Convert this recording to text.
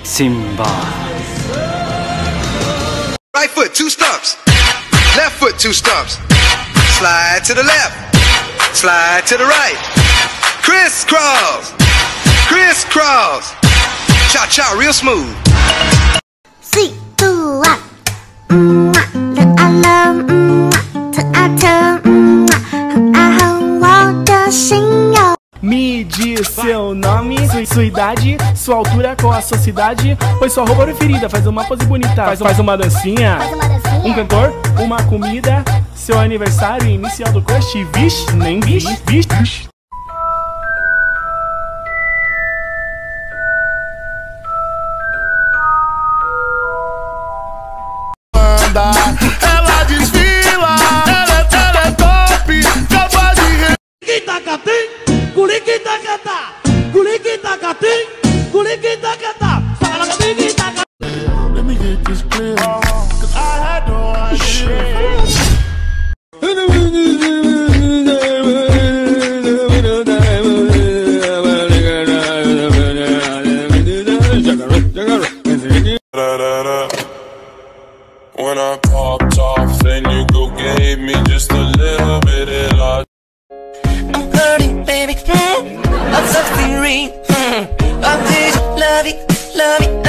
Simba. Right foot, 2 stumps. Left foot, 2 stumps. Slide to the left. Slide to the right. Crisscross. Crisscross. Cha-cha, real smooth. Sweet boo up. Được anh love. Thật ai thơ. Ai hồng wow the single. Me diz seu nome, sua idade, sua altura, qual a sua cidade, pois sua roupa preferida, faz uma pose bonita, faz uma dancinha, um cantor, uma comida, seu aniversário inicial do crush, vixe, nem vixe. Ela desfila, ela é top, capaz de Let me get this clear, 'cause I had no idea. When I popped off, then you go gave me just a little bit of love. I'm hurting, baby. I'm suffering. I'm love it,